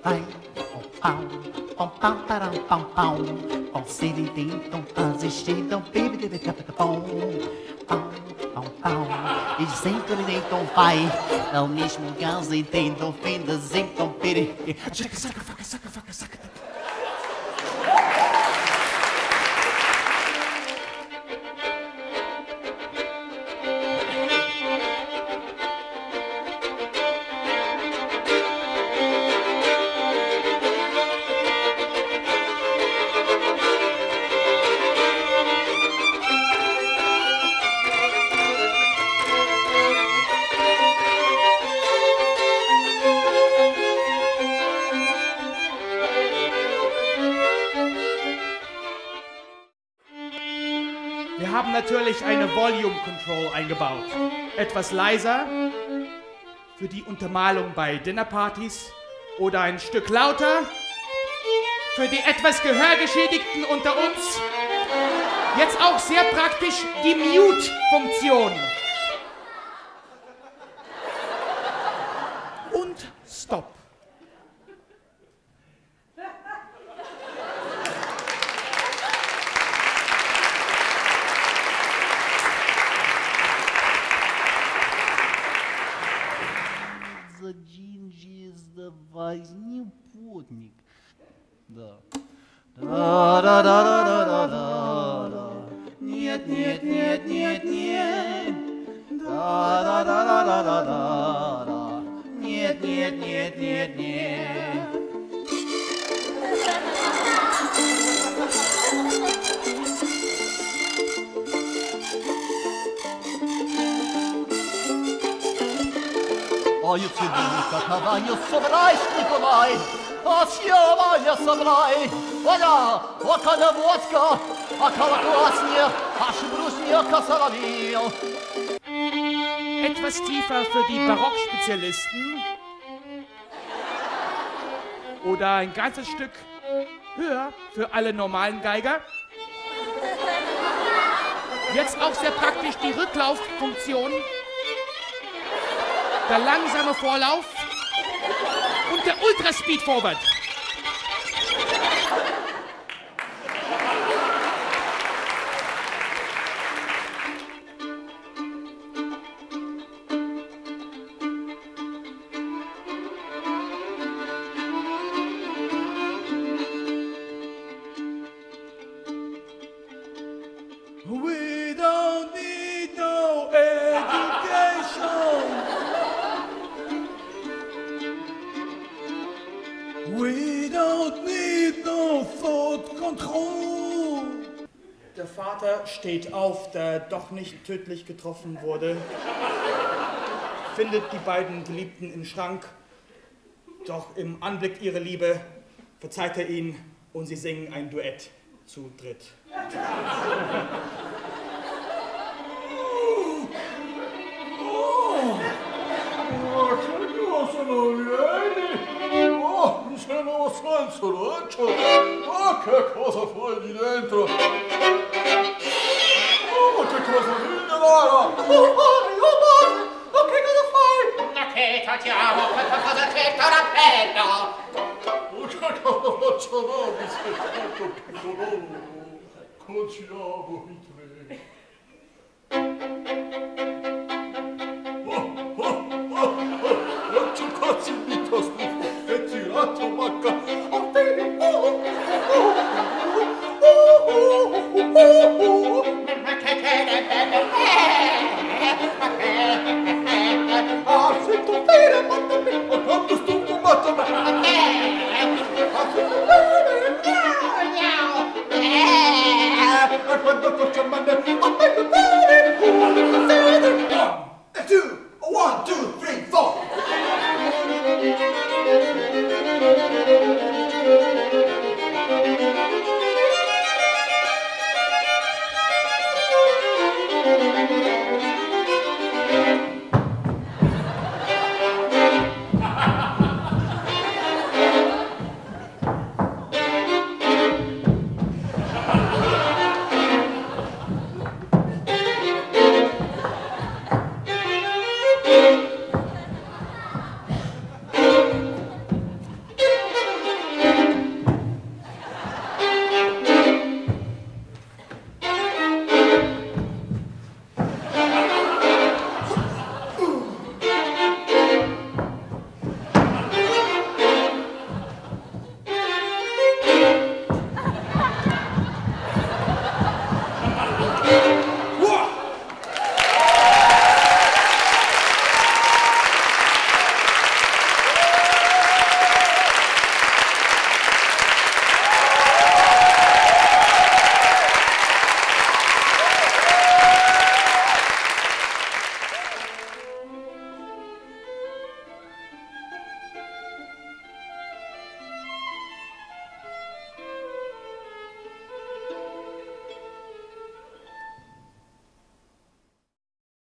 vai, pau, pau, pau, param, pau, pau, pau, siri, tentam, assistiram, baby, deve capta, pau, pau, pau, pau, e sempre tentam, vai, ao mesmo gás, e tentam, fim de zintam, piri, saca, saca, faca, saca, faca, saca. Wir haben natürlich eine Volume Control eingebaut. Etwas leiser für die Untermalung bei Dinnerpartys oder ein Stück lauter für die etwas Gehörgeschädigten unter uns. Jetzt auch sehr praktisch die Mute-Funktion. Und Stop. Возьми потник. Да. Да-да-да-да-да-да-да. Нет, нет, нет, нет, нет. Да-да-да-да-да-да-да. Нет, нет, нет, нет, нет. А если как надо не собрать, Николай, а съела собрай, воля, около водка, около классне, аж брусняка соловил. Etwas tiefer für die Barockspezialisten oder ein ganzes Stück höher für alle normalen Geiger. Jetzt auch sehr praktisch die Rücklauffunktion. Der langsame Vorlauf und der Ultra-Speed Forward. We don't need no education. We don't need no thought control. Der Vater steht auf, der doch nicht tödlich getroffen wurde, findet die beiden Geliebten im Schrank, doch im Anblick ihrer Liebe verzeiht er ihnen und sie singen ein Duett zu dritt. Se non senso lancio, ma che cosa fai di dentro? Oh, ma che cosa ride, Lara? Oh, ma che cosa fai? Ma che facciamo? Che cosa c'è sta rappello? Oh, che cosa facciamo? Mi sei fatto piccolo. Conciamo i tre. Faccio cazzo in vita stufo e tirato macca. Oh, baby, Ma che belle? ah, se tu fai matta me, ma quanto stufo matta me. E quando faccio male,